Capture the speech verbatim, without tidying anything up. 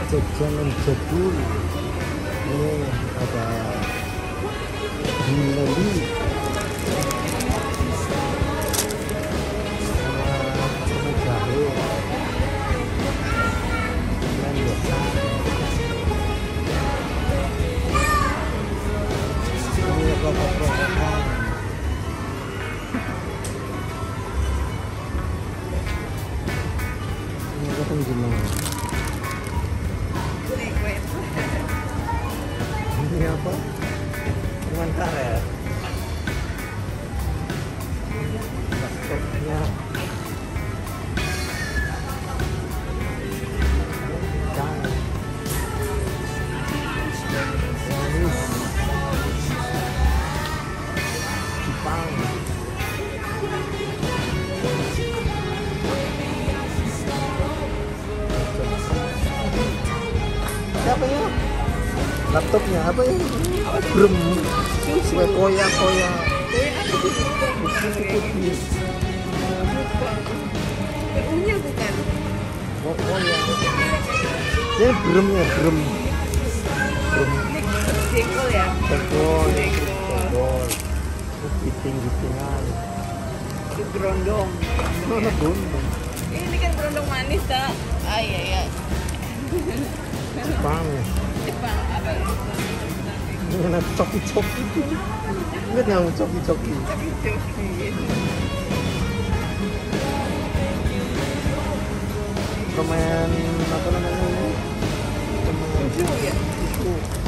jajanan jadul. Ini ada Bilali sama sama jahe dan biasa. Ini rokok-rokokan. Ini kan gimana? Ini apa? Cuman karet. Laptopnya. Jangan. Manis. Jepang. Siapa ya? Laptopnya apa ya? Brem, kue koya koya. Putih. Punya bukan? Oh, koya. Ini bremnya brem. Brem. Jengkol ya? Jengkol. Jengkol. Giting-gitingan. Itu berondong. Mana gondong? Ini kan berondong manis tak? Ah iya iya. Jepang. Jepang apa itu? Ini coki-coki. Ingat yang coki-coki? Coki-coki. Permen apa namanya ini? Permen Susu ya? susu.